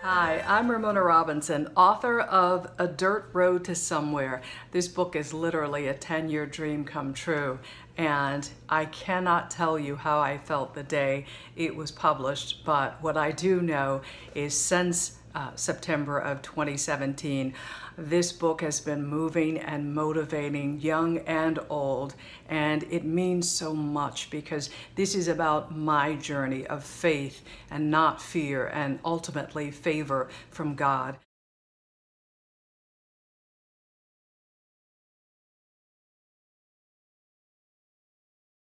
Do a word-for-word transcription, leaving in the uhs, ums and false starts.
Hi, I'm Romona Robinson, author of A Dirt Road to Somewhere. This book is literally a ten-year dream come true, and I cannot tell you how I felt the day it was published, but what I do know is since uh, September of twenty seventeen, this book has been moving and motivating young and old, and it means so much because this is about my journey of faith and not fear, and ultimately favor from God.